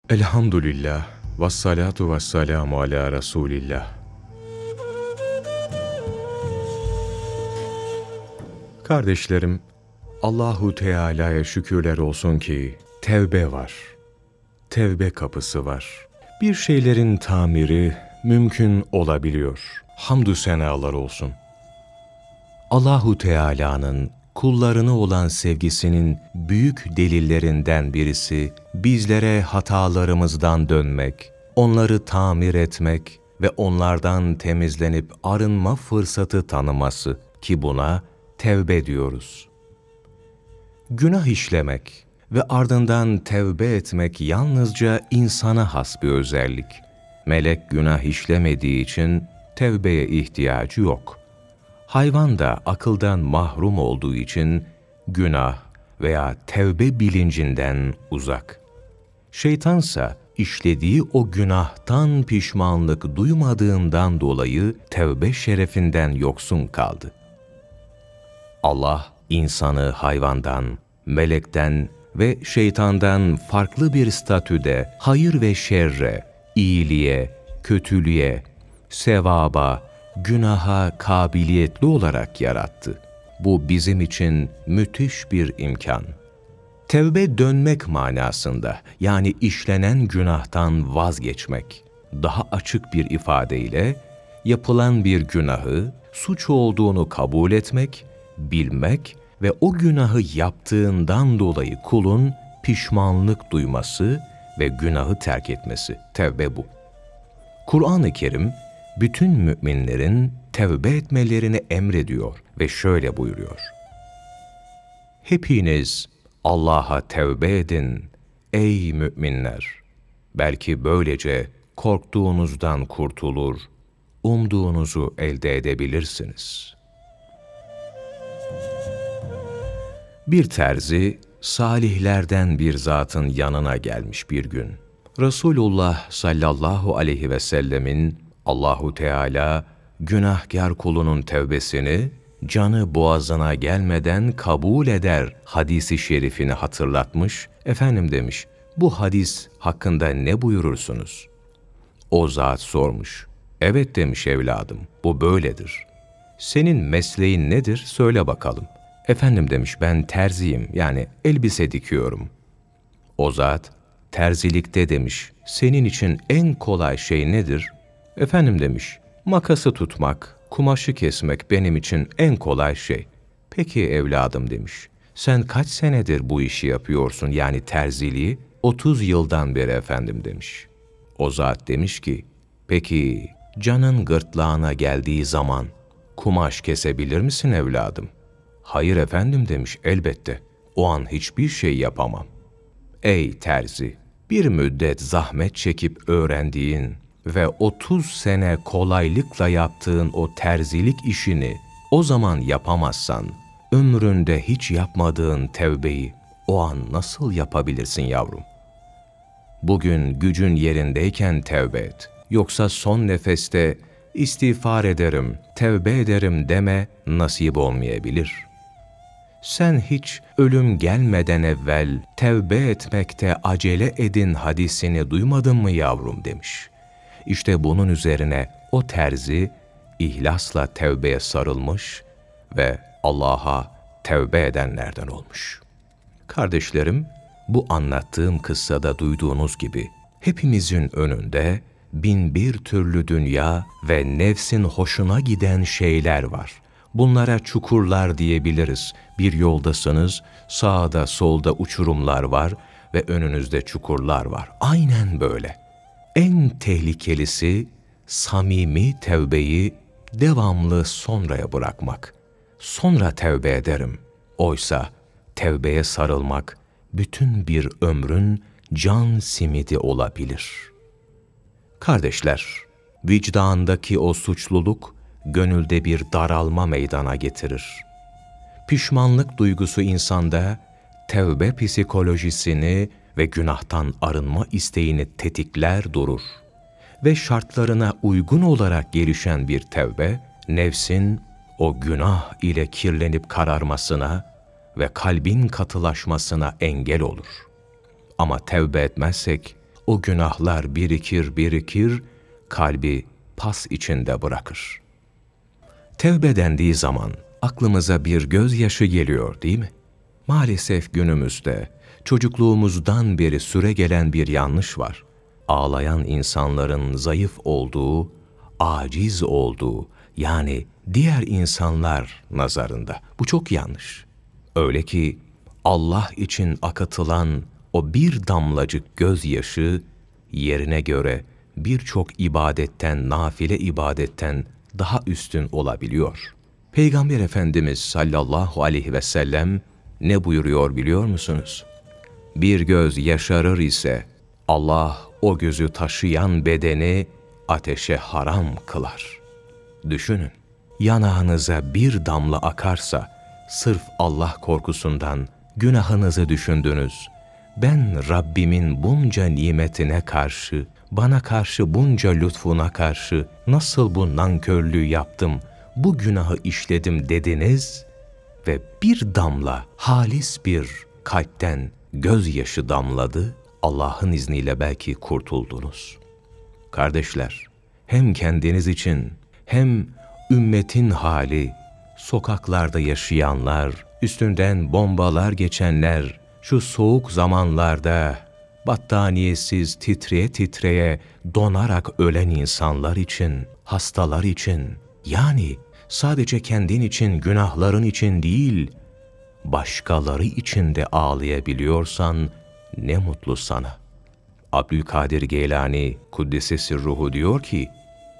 Elhamdülillah, vessalatu vesselamu ala Resulillah. Kardeşlerim, Allahu Teala'ya şükürler olsun ki tevbe var. Tevbe kapısı var. Bir şeylerin tamiri mümkün olabiliyor. Hamdü senalar olsun. Allahu Teala'nın kullarına olan sevgisinin büyük delillerinden birisi, bizlere hatalarımızdan dönmek, onları tamir etmek ve onlardan temizlenip arınma fırsatı tanıması ki buna tevbe diyoruz. Günah işlemek ve ardından tevbe etmek yalnızca insana has bir özellik. Melek günah işlemediği için tevbeye ihtiyacı yok. Hayvan da akıldan mahrum olduğu için günah veya tevbe bilincinden uzak. Şeytansa işlediği o günahtan pişmanlık duymadığından dolayı tevbe şerefinden yoksun kaldı. Allah insanı hayvandan, melekten ve şeytandan farklı bir statüde hayır ve şerre, iyiliğe, kötülüğe, sevaba, günaha kabiliyetli olarak yarattı. Bu bizim için müthiş bir imkan. Tevbe dönmek manasında, yani işlenen günahtan vazgeçmek. Daha açık bir ifadeyle, yapılan bir günahı, suç olduğunu kabul etmek, bilmek ve o günahı yaptığından dolayı kulun pişmanlık duyması ve günahı terk etmesi. Tevbe bu. Kur'an-ı Kerim, bütün müminlerin tevbe etmelerini emrediyor ve şöyle buyuruyor. Hepiniz Allah'a tevbe edin ey müminler. Belki böylece korktuğunuzdan kurtulur, umduğunuzu elde edebilirsiniz. Bir terzi, salihlerden bir zatın yanına gelmiş bir gün. Resulullah sallallahu aleyhi ve sellemin Allahu Teala günahkar kulunun tevbesini canı boğazına gelmeden kabul eder hadisi şerifini hatırlatmış. Efendim demiş, bu hadis hakkında ne buyurursunuz? O zat sormuş. Evet demiş evladım, bu böyledir. Senin mesleğin nedir? Söyle bakalım. Efendim demiş, ben terziyim, yani elbise dikiyorum. O zat, terzilikte demiş, senin için en kolay şey nedir? Efendim demiş, makası tutmak, kumaşı kesmek benim için en kolay şey. Peki evladım demiş, sen kaç senedir bu işi yapıyorsun, yani terziliği? 30 yıldan beri efendim demiş. O zat demiş ki, peki canın gırtlağına geldiği zaman kumaş kesebilir misin evladım? Hayır efendim demiş, elbette. O an hiçbir şey yapamam. Ey terzi! Bir müddet zahmet çekip öğrendiğin ve 30 sene kolaylıkla yaptığın o terzilik işini o zaman yapamazsan, ömründe hiç yapmadığın tevbeyi o an nasıl yapabilirsin yavrum? Bugün gücün yerindeyken tevbe et. Yoksa son nefeste istiğfar ederim, tevbe ederim deme, nasip olmayabilir. Sen hiç ölüm gelmeden evvel tevbe etmekte acele edin hadisini duymadın mı yavrum demiş. İşte bunun üzerine o terzi ihlasla tevbeye sarılmış ve Allah'a tevbe edenlerden olmuş. Kardeşlerim, bu anlattığım kıssada duyduğunuz gibi hepimizin önünde bin bir türlü dünya ve nefsin hoşuna giden şeyler var. Bunlara çukurlar diyebiliriz. Bir yoldasınız, sağda solda uçurumlar var ve önünüzde çukurlar var. Aynen böyle. En tehlikelisi samimi tevbeyi devamlı sonraya bırakmak. Sonra tevbe ederim. Oysa tevbeye sarılmak bütün bir ömrün can simidi olabilir. Kardeşler, vicdandaki o suçluluk gönülde bir daralma meydana getirir. Pişmanlık duygusu insanda tevbe psikolojisini ve günahtan arınma isteğini tetikler durur. Ve şartlarına uygun olarak gelişen bir tevbe, nefsin o günah ile kirlenip kararmasına ve kalbin katılaşmasına engel olur. Ama tevbe etmezsek, o günahlar birikir birikir, kalbi pas içinde bırakır. Tevbe dendiği zaman aklımıza bir gözyaşı geliyor değil mi? Maalesef günümüzde çocukluğumuzdan beri süregelen bir yanlış var. Ağlayan insanların zayıf olduğu, aciz olduğu, yani diğer insanlar nazarında. Bu çok yanlış. Öyle ki Allah için akıtılan o bir damlacık gözyaşı yerine göre birçok ibadetten, nafile ibadetten daha üstün olabiliyor. Peygamber Efendimiz sallallahu aleyhi ve sellem ne buyuruyor biliyor musunuz? Bir göz yaşarır ise Allah o gözü taşıyan bedeni ateşe haram kılar. Düşünün, yanağınıza bir damla akarsa sırf Allah korkusundan günahınızı düşündünüz. Ben Rabbimin bunca nimetine karşı, bana karşı bunca lütfuna karşı nasıl bu nankörlüğü yaptım, bu günahı işledim dediniz ve bir damla halis bir kalpten gözyaşı damladı, Allah'ın izniyle belki kurtuldunuz. Kardeşler, hem kendiniz için hem ümmetin hali, sokaklarda yaşayanlar, üstünden bombalar geçenler, şu soğuk zamanlarda battaniyesiz titreye titreye donarak ölen insanlar için, hastalar için, yani sadece kendin için, günahların için değil, başkaları için de ağlayabiliyorsan ne mutlu sana. Abdülkadir Geylani Kuddisesi Ruhu diyor ki,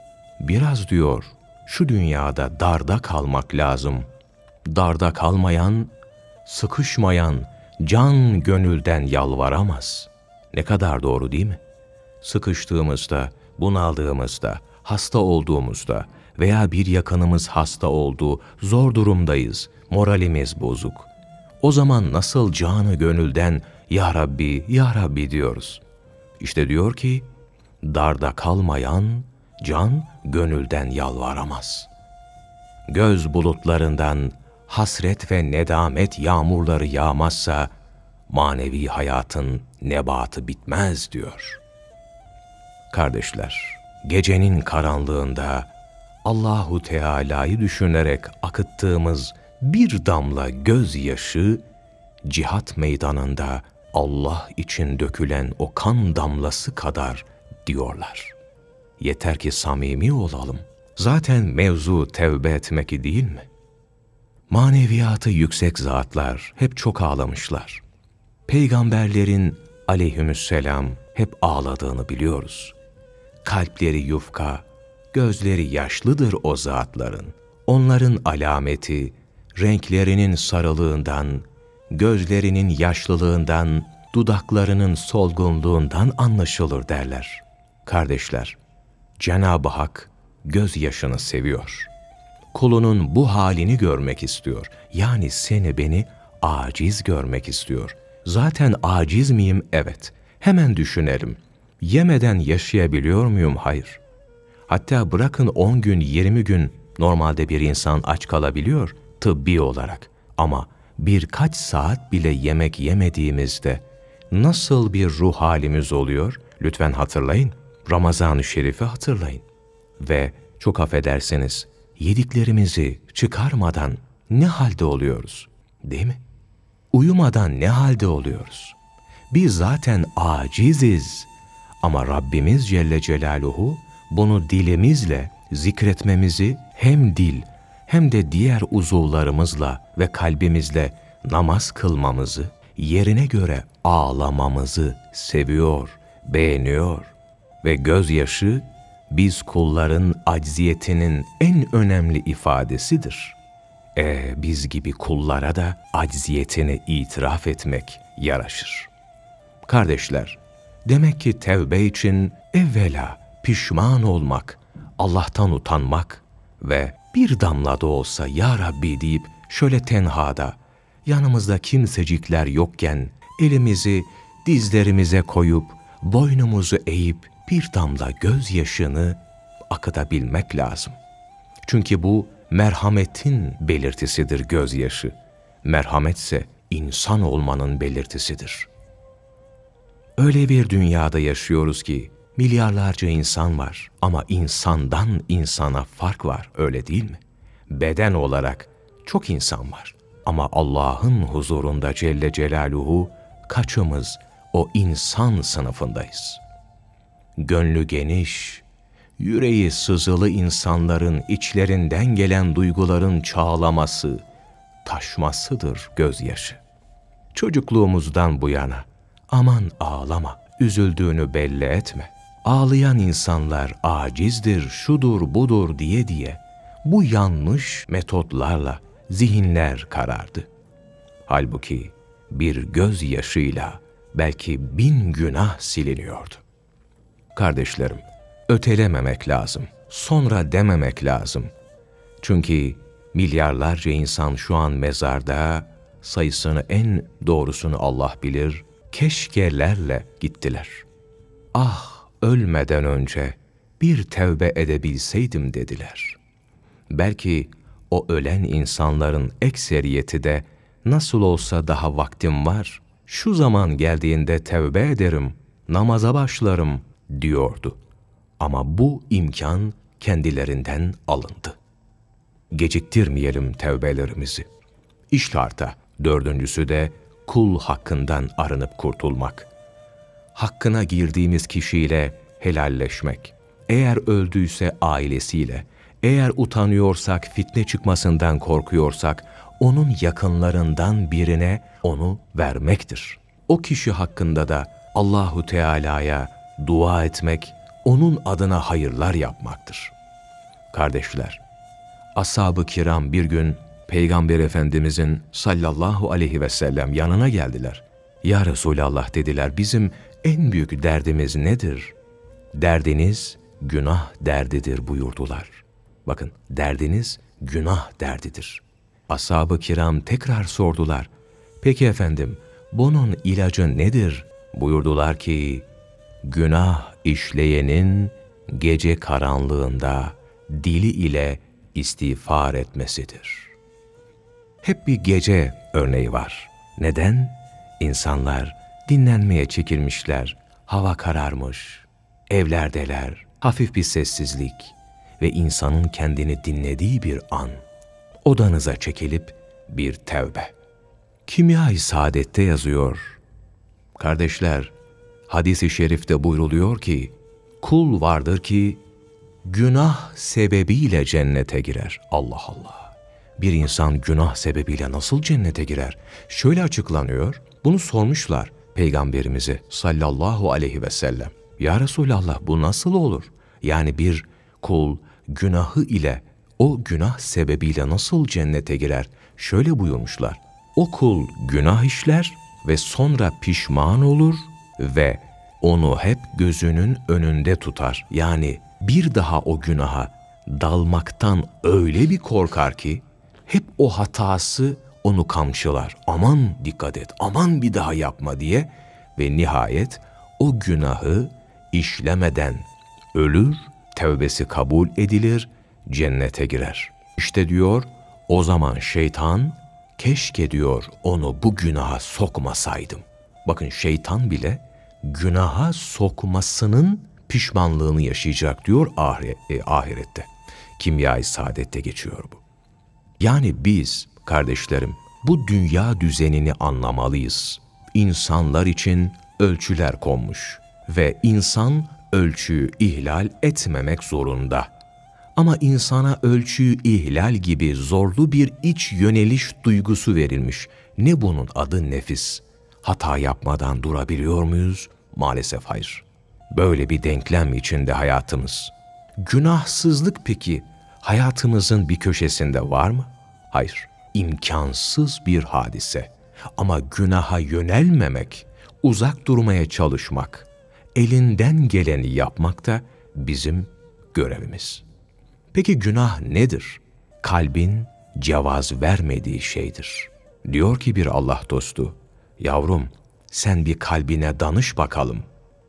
biraz diyor şu dünyada darda kalmak lazım. Darda kalmayan, sıkışmayan, can gönülden yalvaramaz. Ne kadar doğru değil mi? Sıkıştığımızda, bunaldığımızda, hasta olduğumuzda veya bir yakınımız hasta oldu, zor durumdayız, moralimiz bozuk. O zaman nasıl canı gönülden "Ya Rabbi, Ya Rabbi" diyoruz. İşte diyor ki, darda kalmayan can gönülden yalvaramaz. Göz bulutlarından hasret ve nedamet yağmurları yağmazsa manevi hayatın nebatı bitmez diyor. Kardeşler, gecenin karanlığında Allahu Teala'yı düşünerek akıttığımız bir damla gözyaşı, cihat meydanında Allah için dökülen o kan damlası kadar diyorlar. Yeter ki samimi olalım. Zaten mevzu tevbe etmek değil mi? Maneviyatı yüksek zatlar hep çok ağlamışlar. Peygamberlerin aleyhisselam hep ağladığını biliyoruz. Kalpleri yufka, gözleri yaşlıdır o zatların. Onların alameti, renklerinin sarılığından, gözlerinin yaşlılığından, dudaklarının solgunluğundan anlaşılır derler. Kardeşler, Cenab-ı Hak gözyaşını seviyor. Kulunun bu halini görmek istiyor. Yani seni beni aciz görmek istiyor. Zaten aciz miyim? Evet. Hemen düşünelim. Yemeden yaşayabiliyor muyum? Hayır. Hatta bırakın 10 gün, 20 gün normalde bir insan aç kalabiliyor tıbbi olarak. Ama birkaç saat bile yemek yemediğimizde nasıl bir ruh halimiz oluyor? Lütfen hatırlayın. Ramazan-ı Şerif'i hatırlayın. Ve çok affedersiniz, yediklerimizi çıkarmadan ne halde oluyoruz? Değil mi? Uyumadan ne halde oluyoruz? Biz zaten aciziz. Ama Rabbimiz Celle Celaluhu bunu dilimizle zikretmemizi hem dil hem de diğer uzuvlarımızla ve kalbimizle namaz kılmamızı, yerine göre ağlamamızı seviyor, beğeniyor. Ve gözyaşı biz kulların acziyetinin en önemli ifadesidir. Biz gibi kullara da acziyetini itiraf etmek yaraşır. Kardeşler, demek ki tevbe için evvela pişman olmak, Allah'tan utanmak ve bir damla da olsa "Ya Rabbi" deyip şöyle tenhada, yanımızda kimsecikler yokken elimizi dizlerimize koyup, boynumuzu eğip bir damla gözyaşını akıtabilmek lazım. Çünkü bu merhametin belirtisidir gözyaşı. Merhametse insan olmanın belirtisidir. Öyle bir dünyada yaşıyoruz ki milyarlarca insan var ama insandan insana fark var, öyle değil mi? Beden olarak çok insan var ama Allah'ın huzurunda Celle Celaluhu kaçımız o insan sınıfındayız? Gönlü geniş, yüreği sızılı insanların içlerinden gelen duyguların çağlaması, taşmasıdır gözyaşı. Çocukluğumuzdan bu yana, aman ağlama, üzüldüğünü belli etme. Ağlayan insanlar acizdir, şudur budur diye bu yanlış metotlarla zihinler karardı. Halbuki bir gözyaşıyla belki 1000 günah siliniyordu. Kardeşlerim, ötelememek lazım, sonra dememek lazım. Çünkü milyarlarca insan şu an mezarda, sayısını en doğrusunu Allah bilir, keşkelerle gittiler. Ah, ölmeden önce bir tevbe edebilseydim dediler. Belki o ölen insanların ekseriyeti de nasıl olsa daha vaktim var, şu zaman geldiğinde tevbe ederim, namaza başlarım diyordu. Ama bu imkan kendilerinden alındı. Geciktirmeyelim tevbelerimizi. İştarta, dördüncüsü de kul hakkından arınıp kurtulmak. Hakkına girdiğimiz kişiyle helalleşmek. Eğer öldüyse ailesiyle, eğer utanıyorsak, fitne çıkmasından korkuyorsak, onun yakınlarından birine onu vermektir. O kişi hakkında da Allahu Teala'ya dua etmek, onun adına hayırlar yapmaktır. Kardeşler, ashab-ı kiram bir gün Peygamber Efendimizin sallallahu aleyhi ve sellem yanına geldiler. Ya Resulallah dediler, bizim en büyük derdimiz nedir? Derdiniz günah derdidir buyurdular. Bakın, derdiniz günah derdidir. Ashab-ı kiram tekrar sordular. Peki efendim, bunun ilacı nedir? Buyurdular ki, günah işleyenin gece karanlığında dili ile istiğfar etmesidir. Hep bir gece örneği var. Neden? İnsanlar dinlenmeye çekilmişler, hava kararmış, evlerdeler, hafif bir sessizlik ve insanın kendini dinlediği bir an. Odanıza çekilip bir tevbe. Kimya-i Saadet'te yazıyor. Kardeşler, hadis-i şerifte buyruluyor ki, kul vardır ki günah sebebiyle cennete girer. Allah Allah! Bir insan günah sebebiyle nasıl cennete girer? Şöyle açıklanıyor, bunu sormuşlar Peygamberimize sallallahu aleyhi ve sellem. Ya Resulallah, bu nasıl olur? Yani bir kul günahı ile, o günah sebebiyle nasıl cennete girer? Şöyle buyurmuşlar, o kul günah işler ve sonra pişman olur ve onu hep gözünün önünde tutar. Yani bir daha o günaha dalmaktan öyle bir korkar ki, hep o hatası onu kamçılar. Aman dikkat et, aman bir daha yapma diye ve nihayet o günahı işlemeden ölür, tevbesi kabul edilir, cennete girer. İşte diyor, o zaman şeytan, keşke diyor onu bu günaha sokmasaydım. Bakın, şeytan bile günaha sokmasının pişmanlığını yaşayacak diyor ahirette. Kimya-i Saadet'te geçiyor bu. Yani biz kardeşlerim bu dünya düzenini anlamalıyız. İnsanlar için ölçüler konmuş ve insan ölçüyü ihlal etmemek zorunda. Ama insana ölçüyü ihlal gibi zorlu bir iç yöneliş duygusu verilmiş. Ne bunun adı? Nefis. Hata yapmadan durabiliyor muyuz? Maalesef hayır. Böyle bir denklem içinde hayatımız. Günahsızlık peki hayatımızın bir köşesinde var mı? Hayır. İmkansız bir hadise. Ama günaha yönelmemek, uzak durmaya çalışmak, elinden geleni yapmak da bizim görevimiz. Peki günah nedir? Kalbin cevaz vermediği şeydir. Diyor ki bir Allah dostu, yavrum sen bir kalbine danış bakalım.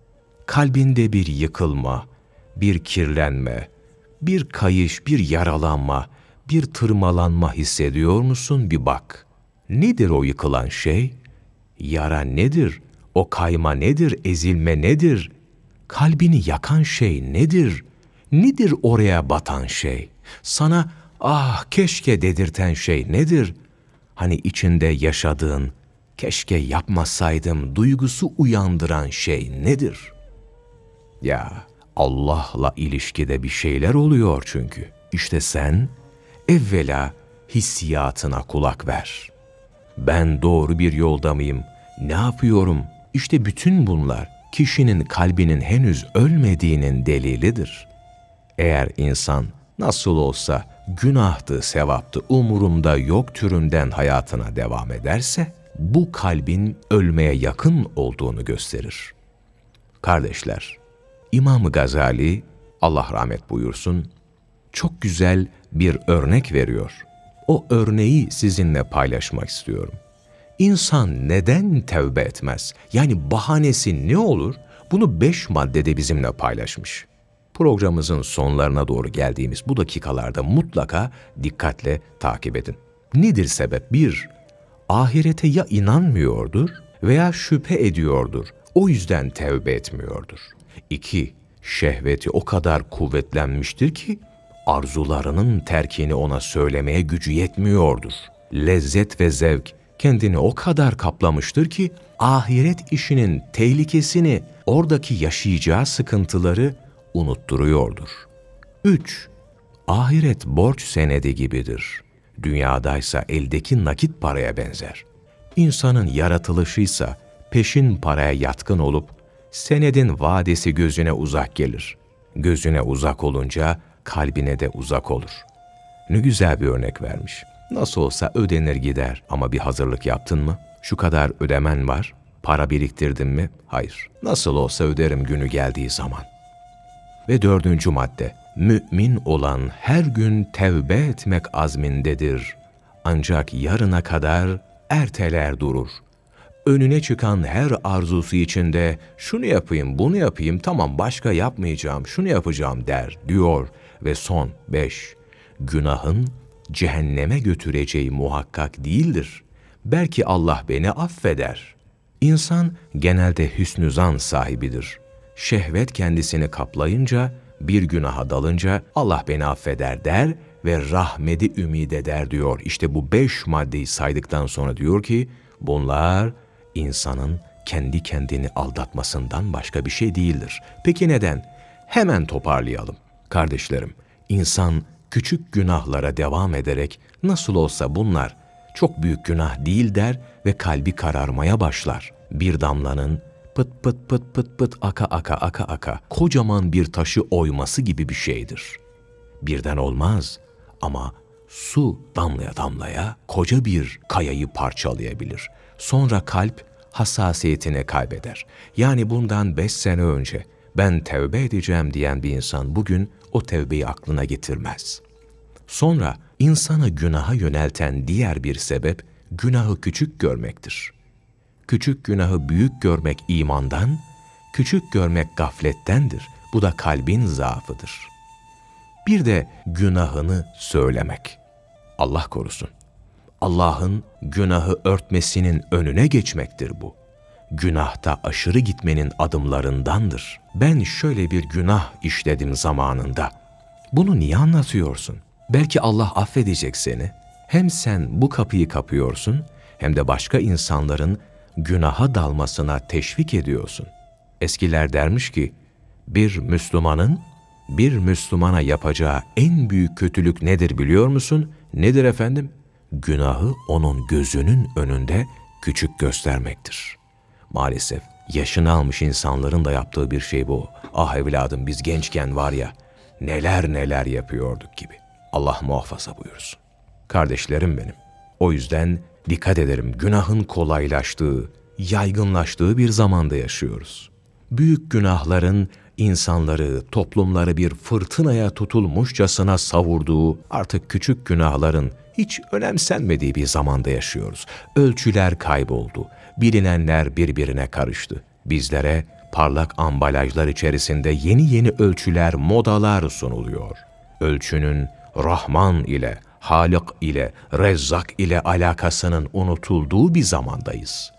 Kalbinde bir yıkılma, bir kirlenme, bir kayış, bir yaralanma, bir tırmalanma hissediyor musun? Bir bak. Nedir o yıkılan şey? Yara nedir? O kayma nedir, ezilme nedir? Kalbini yakan şey nedir? Nedir oraya batan şey? Sana ah keşke dedirten şey nedir? Hani içinde yaşadığın, keşke yapmasaydım duygusu uyandıran şey nedir? Ya Allah'la ilişkide bir şeyler oluyor çünkü. İşte sen evvela hissiyatına kulak ver. Ben doğru bir yolda mıyım? Ne yapıyorum? İşte bütün bunlar kişinin kalbinin henüz ölmediğinin delilidir. Eğer insan nasıl olsa günahtı, sevaptı, umurumda yok türünden hayatına devam ederse, bu kalbin ölmeye yakın olduğunu gösterir. Kardeşler, İmam Gazali, Allah rahmet buyursun, çok güzel bir örnek veriyor. O örneği sizinle paylaşmak istiyorum. İnsan neden tevbe etmez? Yani bahanesi ne olur? Bunu 5 maddede bizimle paylaşmış. Programımızın sonlarına doğru geldiğimiz bu dakikalarda mutlaka dikkatle takip edin. Nedir sebep? 1. Ahirete ya inanmıyordur veya şüphe ediyordur. O yüzden tevbe etmiyordur. 2. Şehveti o kadar kuvvetlenmiştir ki arzularının terkini ona söylemeye gücü yetmiyordur. Lezzet ve zevk kendini o kadar kaplamıştır ki ahiret işinin tehlikesini, oradaki yaşayacağı sıkıntıları unutturuyordur. 3. Ahiret borç senedi gibidir. Dünyadaysa eldeki nakit paraya benzer. İnsanın yaratılışıysa peşin paraya yatkın olup senedin vadesi gözüne uzak gelir. Gözüne uzak olunca kalbine de uzak olur. Ne güzel bir örnek vermiş. Nasıl olsa ödenir gider ama bir hazırlık yaptın mı? Şu kadar ödemen var. Para biriktirdin mi? Hayır. Nasıl olsa öderim günü geldiği zaman. Ve 4. madde. Mümin olan her gün tevbe etmek azmindedir. Ancak yarına kadar erteler durur. Önüne çıkan her arzusu içinde şunu yapayım, bunu yapayım, tamam başka yapmayacağım, şunu yapacağım der, diyor. Ve son 5. Günahın cehenneme götüreceği muhakkak değildir. Belki Allah beni affeder. İnsan genelde hüsnü zan sahibidir. Şehvet kendisini kaplayınca, bir günaha dalınca Allah beni affeder der ve rahmeti ümid eder diyor. İşte bu 5 maddeyi saydıktan sonra diyor ki, bunlar insanın kendi kendini aldatmasından başka bir şey değildir. Peki neden? Hemen toparlayalım. Kardeşlerim, insan küçük günahlara devam ederek nasıl olsa bunlar çok büyük günah değil der ve kalbi kararmaya başlar. Bir damlanın pıt pıt pıt pıt pıt aka aka aka aka kocaman bir taşı oyması gibi bir şeydir. Birden olmaz ama su damlaya damlaya koca bir kayayı parçalayabilir. Sonra kalp hassasiyetini kaybeder. Yani bundan 5 sene önce ben tevbe edeceğim diyen bir insan bugün o tevbeyi aklına getirmez. Sonra insanı günaha yönelten diğer bir sebep günahı küçük görmektir. Küçük günahı büyük görmek imandan, küçük görmek gaflettendir. Bu da kalbin zaafıdır. Bir de günahını söylemek. Allah korusun. Allah'ın günahı örtmesinin önüne geçmektir bu. Günahta aşırı gitmenin adımlarındandır. Ben şöyle bir günah işledim zamanında. Bunu niye anlatıyorsun? Belki Allah affedecek seni. Hem sen bu kapıyı kapıyorsun, hem de başka insanların günaha dalmasına teşvik ediyorsun. Eskiler dermiş ki, bir Müslümanın bir Müslümana yapacağı en büyük kötülük nedir biliyor musun? Nedir efendim? Günahı onun gözünün önünde küçük göstermektir. Maalesef yaşını almış insanların da yaptığı bir şey bu. Ah evladım biz gençken var ya neler neler yapıyorduk gibi. Allah muhafaza buyursun. Kardeşlerim benim. O yüzden dikkat ederim, günahın kolaylaştığı, yaygınlaştığı bir zamanda yaşıyoruz. Büyük günahların insanları, toplumları bir fırtınaya tutulmuşçasına savurduğu, artık küçük günahların hiç önemsenmediği bir zamanda yaşıyoruz. Ölçüler kayboldu, bilinenler birbirine karıştı. Bizlere parlak ambalajlar içerisinde yeni yeni ölçüler, modalar sunuluyor. Ölçünün Rahman ile, Halık ile, Rezzak ile alakasının unutulduğu bir zamandayız.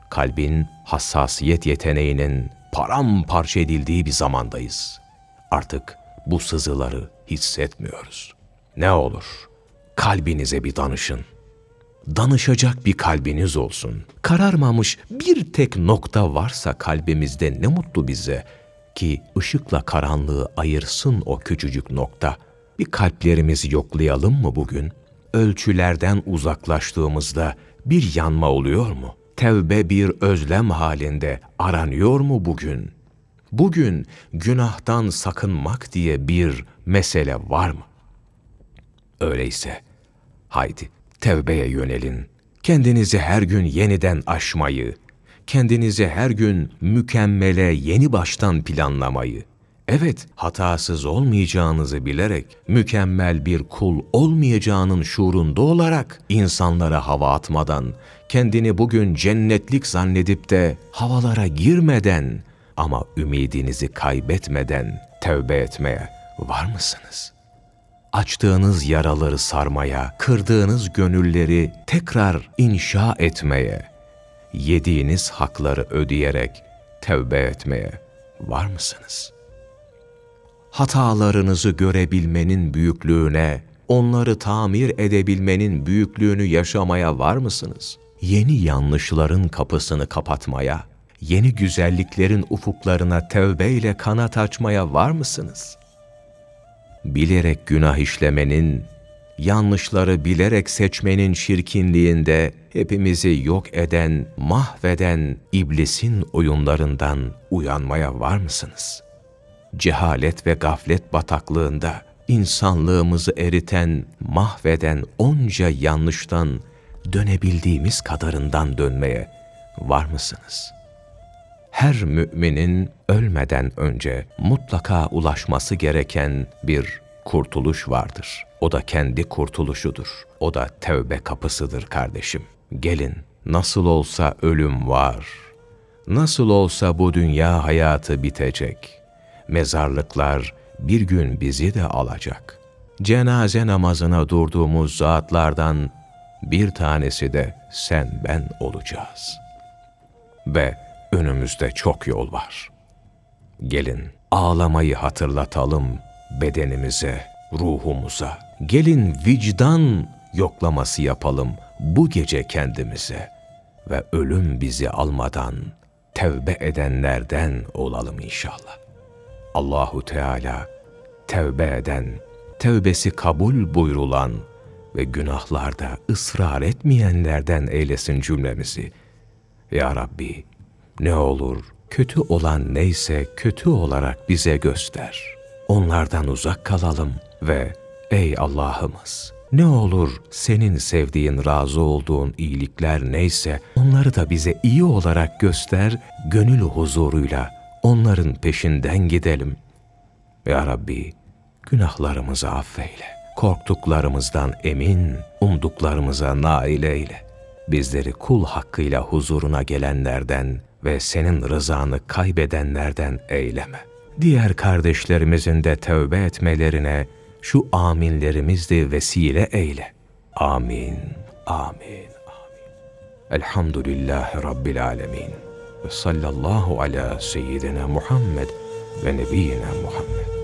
Kalbin hassasiyet yeteneğinin paramparça edildiği bir zamandayız. Artık bu sızıları hissetmiyoruz. Ne olur kalbinize bir danışın. Danışacak bir kalbiniz olsun. Kararmamış bir tek nokta varsa kalbimizde ne mutlu bize ki ışıkla karanlığı ayırsın o küçücük nokta. Bir kalplerimizi yoklayalım mı bugün? Ölçülerden uzaklaştığımızda bir yanma oluyor mu? Tevbe bir özlem halinde aranıyor mu bugün? Bugün günahtan sakınmak diye bir mesele var mı? Öyleyse haydi tevbeye yönelin. Kendinizi her gün yeniden aşmayı, kendinizi her gün mükemmele yeni baştan planlamayı, evet hatasız olmayacağınızı bilerek, mükemmel bir kul olmayacağının şuurunda olarak insanlara hava atmadan, kendini bugün cennetlik zannedip de havalara girmeden ama ümidinizi kaybetmeden tevbe etmeye var mısınız? Açtığınız yaraları sarmaya, kırdığınız gönülleri tekrar inşa etmeye, yediğiniz hakları ödeyerek tevbe etmeye var mısınız? Hatalarınızı görebilmenin büyüklüğüne, onları tamir edebilmenin büyüklüğünü yaşamaya var mısınız? Yeni yanlışların kapısını kapatmaya, yeni güzelliklerin ufuklarına tevbeyle kanat açmaya var mısınız? Bilerek günah işlemenin, yanlışları bilerek seçmenin çirkinliğinde hepimizi yok eden, mahveden iblisin oyunlarından uyanmaya var mısınız? Cehalet ve gaflet bataklığında insanlığımızı eriten, mahveden onca yanlıştan dönebildiğimiz kadarından dönmeye var mısınız? Her müminin ölmeden önce mutlaka ulaşması gereken bir kurtuluş vardır. O da kendi kurtuluşudur. O da tevbe kapısıdır kardeşim. Gelin, nasıl olsa ölüm var. Nasıl olsa bu dünya hayatı bitecek. Mezarlıklar bir gün bizi de alacak. Cenaze namazına durduğumuz zatlardan bir tanesi de sen ben olacağız. Ve önümüzde çok yol var. Gelin ağlamayı hatırlatalım bedenimize, ruhumuza. Gelin vicdan yoklaması yapalım bu gece kendimize. Ve ölüm bizi almadan tevbe edenlerden olalım inşallah. Allahu Teala tevbe eden, tevbesi kabul buyrulan ve günahlarda ısrar etmeyenlerden eylesin cümlemizi. Ya Rabbi, ne olur kötü olan neyse kötü olarak bize göster. Onlardan uzak kalalım ve ey Allah'ımız, ne olur senin sevdiğin, razı olduğun iyilikler neyse onları da bize iyi olarak göster, gönül huzuruyla onların peşinden gidelim. Ya Rabbi, günahlarımızı affeyle, korktuklarımızdan emin, umduklarımıza nail eyle. Bizleri kul hakkıyla huzuruna gelenlerden ve senin rızanı kaybedenlerden eyleme. Diğer kardeşlerimizin de tövbe etmelerine şu aminlerimizle vesile eyle. Amin, amin, amin. Elhamdülillahi Rabbil alemin. Ve sallallahu ala seyyidina Muhammed ve nebiyyina Muhammed.